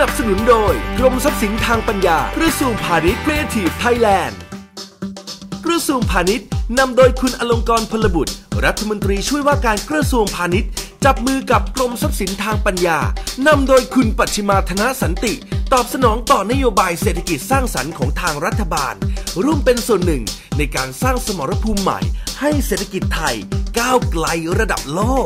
นับสนุนโดยกรมทรัพย์สินทางปัญญากระทรวงพาณิชย์ Creative Thailand กระทรวงพาณิชย์นำโดยคุณอลงกรณ์ พลบุตรรัฐมนตรีช่วยว่าการกระทรวงพาณิชย์จับมือกับกรมทรัพย์สินทางปัญญานำโดยคุณปัชชิมาธนสันติตอบสนองต่อนโยบายเศรษฐกิจสร้างสรรค์ของทางรัฐบาลร่วมเป็นส่วนหนึ่งในการสร้างสมรภูมิใหม่ให้เศรษฐกิจไทยก้าวไกลระดับโลก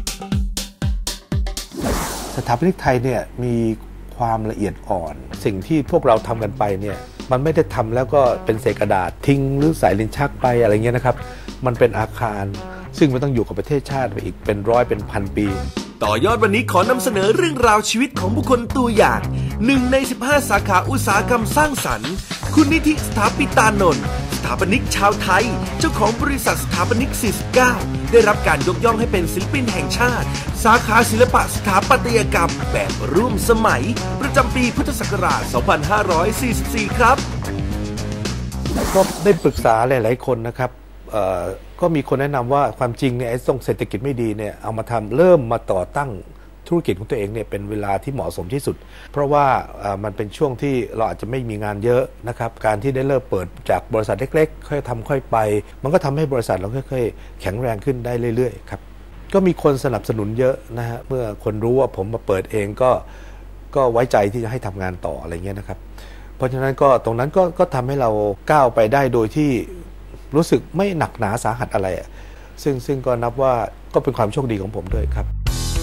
สถาปนิกไทยเนี่ยมีความละเอียดอ่อนสิ่งที่พวกเราทำกันไปเนี่ยมันไม่ได้ทำแล้วก็เป็นเศษกระดาษทิ้งหรือสายลิ้นชักไปอะไรเงี้ยนะครับมันเป็นอาคารซึ่งมันต้องอยู่กับประเทศชาติไปอีกเป็นร้อยเป็นพันปีต่อยอดวันนี้ขอนำเสนอเรื่องราวชีวิตของบุคคลตัวอย่าง1 ใน 15 สาขาอุตสาหกรรมสร้างสรรค์คุณนิธิสถาปิตานนท์สถาปนิกชาวไทยเจ้าของบริษัทสถาปนิก49ได้รับการยกย่องให้เป็นศิลปินแห่งชาติสาขาศิลปะสถาปัตยกรรมแบบร่วมสมัยประจำปีพุทธศักราช 2544 ครับก็ได้ปรึกษาหลายๆคนนะครับก็มีคนแนะนำว่าความจริงเนี่ยไอ้ตรงเศรษฐกิจไม่ดีเนี่ยเอามาทำเริ่มมาต่อตั้งธุรกิจของตัวเองเนี่ยเป็นเวลาที่เหมาะสมที่สุดเพราะว่ามันเป็นช่วงที่เราอาจจะไม่มีงานเยอะนะครับการที่ได้เริ่มเปิดจากบริษัทเล็กๆค่อยทำค่อยไปมันก็ทำให้บริษัทเราค่อยๆแข็งแรงขึ้นได้เรื่อยๆครับก็มีคนสนับสนุนเยอะนะฮะเมื่อคนรู้ว่าผมมาเปิดเองก็ไว้ใจที่จะให้ทำงานต่ออะไรเงี้ยนะครับเพราะฉะนั้นก็ตรงนั้นก็ทำให้เราก้าวไปได้โดยที่รู้สึกไม่หนักหนาสาหัสอะไรซึ่งก็นับว่าก็เป็นความโชคดีของผมด้วยครับ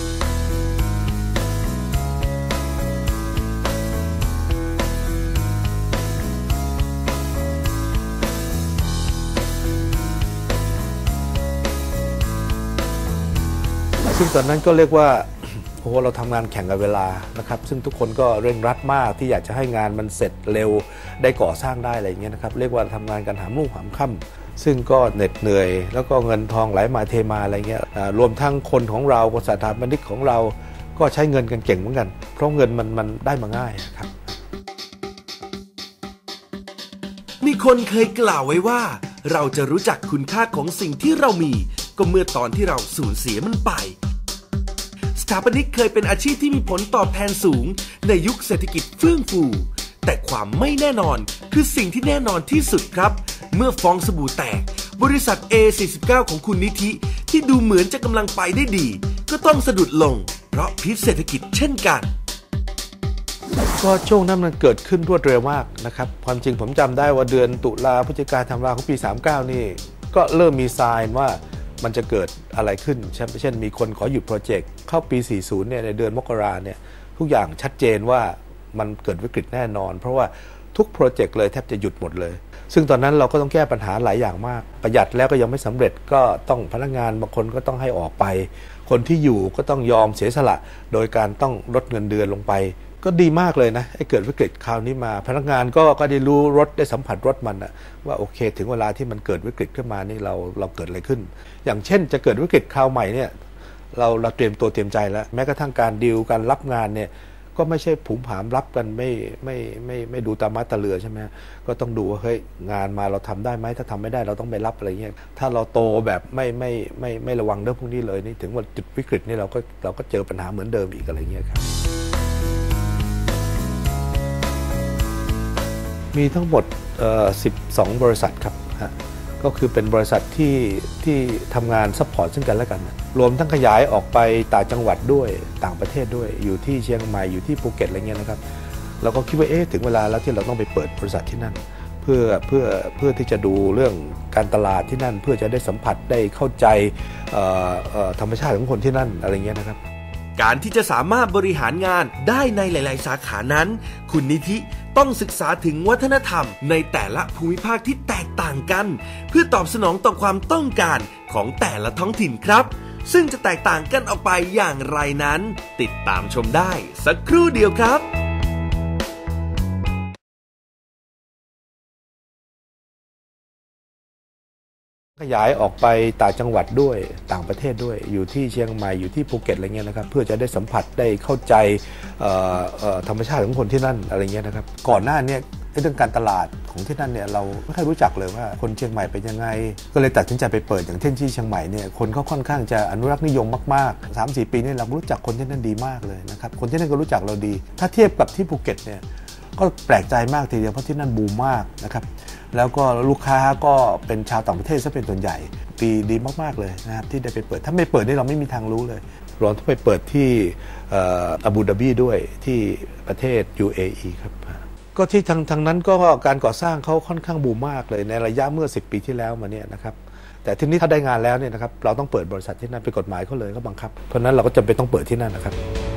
ซึ่งตอนนั้นก็เรียกว่าโอ้โหเราทำงานแข่งกับเวลานะครับซึ่งทุกคนก็เร่งรัดมากที่อยากจะให้งานมันเสร็จเร็วได้ก่อสร้างได้อะไรอย่างเงี้ยนะครับเรียกว่าทำงานกันหามรุ่งหามค่ำซึ่งก็เหน็ดเหนื่อยแล้วก็เงินทองไหลมาเทมาอะไรเงี้ยรวมทั้งคนของเราสถาปนิกของเราก็ใช้เงินกันเก่งเหมือนกันเพราะเงินมันได้มาง่ายครับมีคนเคยกล่าวไว้ว่าเราจะรู้จักคุณค่าของสิ่งที่เรามีก็เมื่อตอนที่เราสูญเสียมันไปสถาปนิกเคยเป็นอาชีพที่มีผลตอบแทนสูงในยุคเศรษฐกิจเฟื่องฟูแต่ความไม่แน่นอนคือสิ่งที่แน่นอนที่สุดครับเมื่อฟองสบู่แตกบริษัท A49 ของคุณนิธิที่ดูเหมือนจะกำลังไปได้ดีก็ต้องสะดุดลงเพราะพิษเศรษฐกิจเช่นกันก็ช่วงนั้นมันเกิดขึ้นรวดเร็วมากนะครับความจริงผมจำได้ว่าเดือนตุลาพฤศจิกาธันวาของปี39นี่ก็เริ่มมีไซน์ว่ามันจะเกิดอะไรขึ้นเช่นมีคนขอหยุดโปรเจกต์เข้าปี40เนี่ยในเดือนมกราเนี่ยทุกอย่างชัดเจนว่ามันเกิดวิกฤตแน่นอนเพราะว่าทุกโปรเจกต์เลยแทบจะหยุดหมดเลยซึ่งตอนนั้นเราก็ต้องแก้ปัญหาหลายอย่างมากประหยัดแล้วก็ยังไม่สำเร็จก็ต้องพนักงานบางคนก็ต้องให้ออกไปคนที่อยู่ก็ต้องยอมเสียสละโดยการต้องลดเงินเดือนลงไปก็ดีมากเลยนะไอ้เกิดวิกฤตคราวนี้มาพนักงานก็ได้รู้รถได้สัมผัสรถมันนะว่าโอเคถึงเวลาที่มันเกิดวิกฤตขึ้นมานี่เราเกิดอะไรขึ้นอย่างเช่นจะเกิดวิกฤตคราวใหม่เนี่ยเราเตรียมตัวเตรียมใจแล้วแม้กระทั่งการดีลการรับงานเนี่ยก็ไม่ใช่ผุมผามรับกันไม่ดูตามมาตาเรือใช่ไหมก็ต้องดูว่าเฮ้ยงานมาเราทำได้ไหมถ้าทำไม่ได้เราต้องไปรับอะไรเงี้ยถ้าเราโตแบบไม่ระวังเรื่องพวกนี้เลยนี่ถึงวันจุดวิกฤตนี่เราก็เจอปัญหาเหมือนเดิมอีกอะไรเงี้ยครับมีทั้งหมด12 บริษัทครับก็คือเป็นบริษัทที่ทำงานซัพพอร์ตซึ่งกันและกันรวมทั้งขยายออกไปต่างจังหวัดด้วยต่างประเทศด้วยอยู่ที่เชียงใหม่อยู่ที่ภูเก็ตอะไรเงี้ยนะครับเราก็คิดว่าถึงเวลาแล้วที่เราต้องไปเปิดบริษัทที่นั่นเพื่อที่จะดูเรื่องการตลาดที่นั่นเพื่อจะได้สัมผัสได้เข้าใจธรรมชาติของคนที่นั่นอะไรเงี้ยนะครับการที่จะสามารถบริหารงานได้ในหลายๆสาขานั้นคุณนิธิต้องศึกษาถึงวัฒนธรรมในแต่ละภูมิภาคที่แตกต่างกันเพื่อตอบสนองต่อความต้องการของแต่ละท้องถิ่นครับซึ่งจะแตกต่างกันออกไปอย่างไรนั้นติดตามชมได้สักครู่เดียวครับขยายออกไปต่างจังหวัดด้วยต่างประเทศด้วยอยู่ที่เชียงใหม่อยู่ที่ภูเก็ตอะไรเงี้ยนะครับเพื่อจะได้สัมผัสได้เข้าใจธรรมชาติของคนที่นั่นอะไรเงี้ยนะครับก่อนหน้านี้เรื่องการตลาดของที่นั่นเนี่ยเราไม่ค่อยรู้จักเลยว่าคนเชียงใหม่เป็นยังไงก็เลยตัดสินใจไปเปิดอย่างเช่นที่เชียงใหม่เนี่ยคนเขาค่อนข้างจะอนุรักษ์นิยมมากๆ 3-4 ปีนี่เรารู้จักคนที่นั่นดีมากเลยนะครับคนที่นั่นก็รู้จักเราดีถ้าเทียบกับที่ภูเก็ตเนี่ยก็แปลกใจมากทีเดียวเพราะที่นั่นบูมมากนะครับแล้วก็ลูกค้าก็เป็นชาวต่างประเทศซะเป็นส่วนใหญ่ดีมากๆเลยนะครับที่ได้ไปเปิดถ้าไม่เปิดนี่เราไม่มีทางรู้เลยเราต้องไปเปิดที่อาบูดาบีด้วยที่ประเทศ UAE ครับก็ที่ทางนั้นก็การก่อสร้างเขาค่อนข้างบูมมากเลยในระยะเมื่อ10 ปีที่แล้วมาเนี่ยนะครับแต่ทีนี้ถ้าได้งานแล้วเนี่ยนะครับเราต้องเปิดบริษัทที่นั่นเป็นกฎหมายเขาเลยเขาบังคับเพราะนั้นเราก็จำเป็นต้องเปิดที่นั่นนะครับ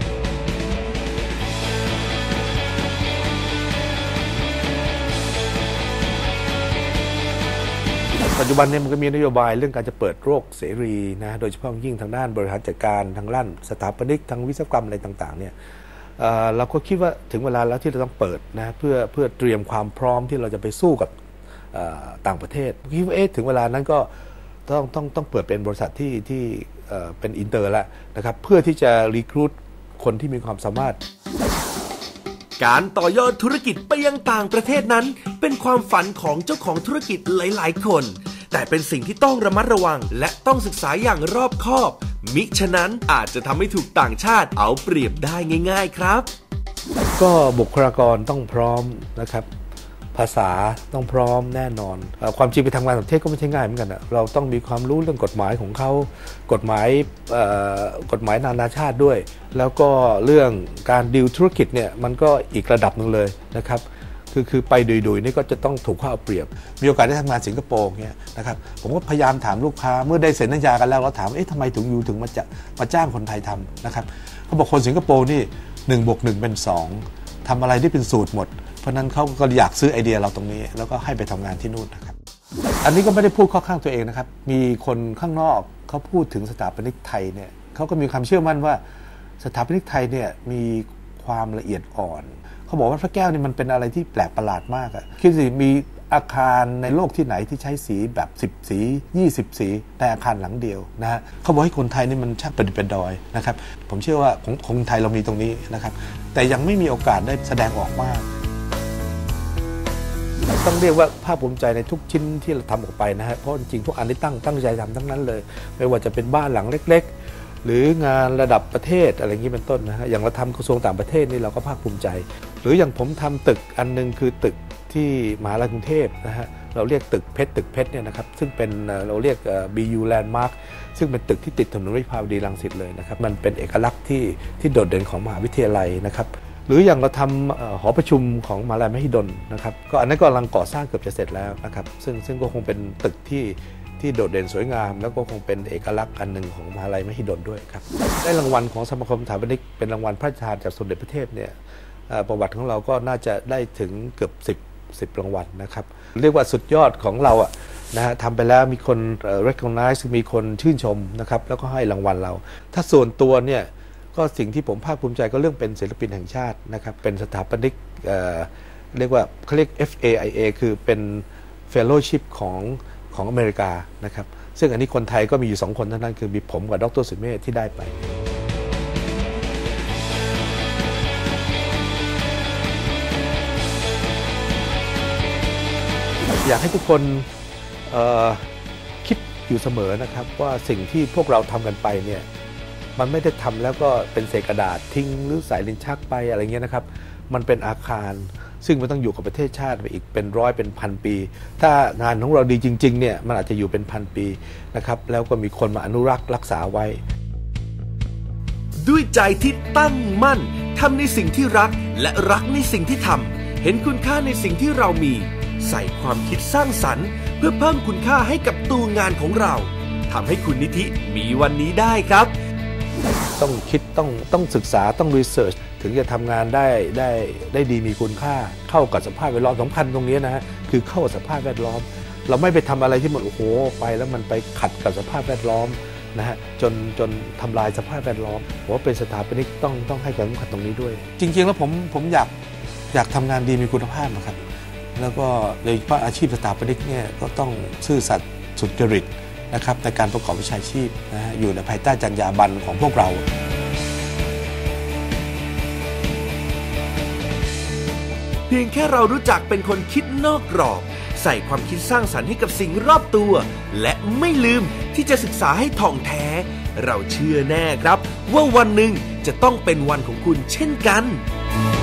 ปัจจุบันเนี่ยมันก็มีนโยบายเรื่องการจะเปิดโรคเสรีนะโดยเฉพาะยิ่งทางด้านบริหารจัดการทางด้านสถาปนิกทางวิศวกรรมอะไรต่างๆเนี่ยเราก็คิดว่าถึงเวลาแล้วที่เราต้องเปิดนะเพื่อเตรียมความพร้อมที่เราจะไปสู้กับต่างประเทศคิดว่าถึงเวลานั้นก็ต้องเปิดเป็นบริษัทที่เป็นอินเตอร์แล้วนะครับเพื่อที่จะรีครูทคนที่มีความสามารถการต่อยอดธุรกิจไปยังต่างประเทศนั้นเป็นความฝันของเจ้าของธุรกิจหลายๆคนแต่เป็นสิ่งที่ต้องระมัดระวังและต้องศึกษาอย่างรอบคอบมิฉะนั้นอาจจะทำให้ถูกต่างชาติเอาเปรียบได้ง่ายๆครับก็บุคลากรต้องพร้อมนะครับภาษาต้องพร้อมแน่นอนความจริงไปทำงานต่างประเทศก็ไม่ใช่ง่ายเหมือนกันนะเราต้องมีความรู้เรื่องกฎหมายของเขากฎหมายนานาชาติด้วยแล้วก็เรื่องการดีลธุรกิจเนี่ยมันก็อีกระดับนึงเลยนะครับคือไปดุยๆนี่ก็จะต้องถูกเขาเอาเปรียบมีโอกาสได้ทำงานสิงคโปร์เนี่ยนะครับผมก็พยายามถามลูกค้าเมื่อได้เซ็นสัญญากันแล้วเราถามทำไมถึงมาจ้างคนไทยทำนะครับเขาบอกคนสิงคโปร์นี่1+1 เป็น 2ทำอะไรที่เป็นสูตรหมดเพราะนั้นเขาก็อยากซื้อไอเดียเราตรงนี้แล้วก็ให้ไปทำงานที่นู่นนะครับอันนี้ก็ไม่ได้พูดข้อข้างตัวเองนะครับมีคนข้างนอกเขาพูดถึงสถาปนิกไทยเนี่ยเขาก็มีความเชื่อมั่นว่าสถาปนิกไทยเนี่ยมีความละเอียดอ่อนเขาบอกว่าพระแก้วนี่มันเป็นอะไรที่แปลกประหลาดมากอะคิดสิมีอาคารในโลกที่ไหนที่ใช้สีแบบ10 สี20 สีในอาคารหลังเดียวนะฮะเขาบอกให้คนไทยนี่มันช่างประดิษฐ์ประดอยนะครับผมเชื่อว่าของคนไทยเรามีตรงนี้นะครับแต่ยังไม่มีโอกาสได้แสดงออกมากต้องเรียกว่าภาคภูมิใจในทุกชิ้นที่เราทำออกไปนะฮะเพราะจริงๆพวกอันนี้ตั้งใจทำทั้งนั้นเลยไม่ว่าจะเป็นบ้านหลังเล็กๆหรืองานระดับประเทศอะไรอย่างนี้เป็นต้นนะฮะอย่างเราทำกระทรวงต่างประเทศนี่เราก็ภาคภูมิใจหรืออย่างผมทำตึกอันนึงคือตึกที่มหาวิทยาลัยกรุงเทพนะฮะเราเรียกตึกเพชรเนี่ยนะครับซึ่งเป็นเราเรียก BU Landmark ซึ่งเป็นตึกที่ติดถนนวิภาวดีรังสิตเลยนะครับมันเป็นเอกลักษณ์ที่โดดเด่นของมหาวิทยาลัยนะครับหรืออย่างเราทำหอประชุมของมหาวิทยาลัยมหิดลนะครับก็อันนั้นก็กำลังก่อสร้างเกือบจะเสร็จแล้วนะครับซึ่งก็คงเป็นตึกที่โดดเด่นสวยงามแล้วก็คงเป็นเอกลักษณ์อันหนึ่งของมหาวิทยาลัยมหิดลด้วยครับได้รางวัลของสมาคมสถาปนิกเป็นรางวัลพระราชทานจากสมเด็จพระเทพเนี่ยประวัติของเราก็น่าจะได้ถึงเกือบ10รางวัลนะครับเรียกว่าสุดยอดของเราอะนะฮะทำไปแล้วมีคน recognize มีคนชื่นชมนะครับแล้วก็ให้รางวัลเราถ้าส่วนตัวเนี่ยก็สิ่งที่ผมภาคภูมิใจก็เรื่องเป็นศิลปินแห่งชาตินะครับเป็นสถาปนิกเรียกว่าเขาเรียก FAIA คือเป็น Fellowship ของอเมริกานะครับซึ่งอันนี้คนไทยก็มีอยู่2 คนเท่านั้นคือมีผมกับดร.สุเมธที่ได้ไปอยากให้ทุกคนคิดอยู่เสมอนะครับว่าสิ่งที่พวกเราทำกันไปเนี่ยมันไม่ได้ทำแล้วก็เป็นเศษกระดาษทิ้งหรือสายลิ้นชักไปอะไรเงี้ยนะครับมันเป็นอาคารซึ่งมันต้องอยู่กับประเทศชาติไปอีกเป็น100เป็น1,000 ปีถ้างานของเราดีจริงๆเนี่ยมันอาจจะอยู่เป็น1,000 ปีนะครับแล้วก็มีคนมาอนุรักษ์รักษาไว้ด้วยใจที่ตั้งมั่นทำในสิ่งที่รักและรักในสิ่งที่ทำเห็นคุณค่าในสิ่งที่เรามีใส่ความคิดสร้างสรรค์เพื่อเพิ่มคุณค่าให้กับตัวงานของเราทำให้คุณนิธิมีวันนี้ได้ครับต้องคิดต้องศึกษาต้องรีเสิร์ชถึงจะทำงานได้ดีมีคุณค่าเข้ากับสภาพแวดล้อมสำคัญตรงนี้นะฮะคือเข้ากับสภาพแวดล้อมเราไม่ไปทำอะไรที่มันโอ้โหไปแล้วมันไปขัดกับสภาพแวดล้อมนะฮะจนทำลายสภาพแวดล้อมผมว่าเป็นสถาปนิกต้องให้ความสำคัญตรงนี้ด้วยจริงๆแล้วผมอยากทำงานดีมีคุณภาพนะครับแล้วก็โดยเฉพาะอาชีพสถาปนิกเนี่ยก็ต้องซื่อสัตย์สุจริตนะครับในการประกอบวิชาชีพนะฮะอยู่ในภายใต้จรรยาบรรณของพวกเราพียงแค่เรารู้จักเป็นคนคิดนอกกรอบใส่ความคิดสร้างสรรค์ให้กับสิ่งรอบตัวและไม่ลืมที่จะศึกษาให้ถ่องแท้เราเชื่อแน่ครับว่าวันหนึ่งจะต้องเป็นวันของคุณเช่นกัน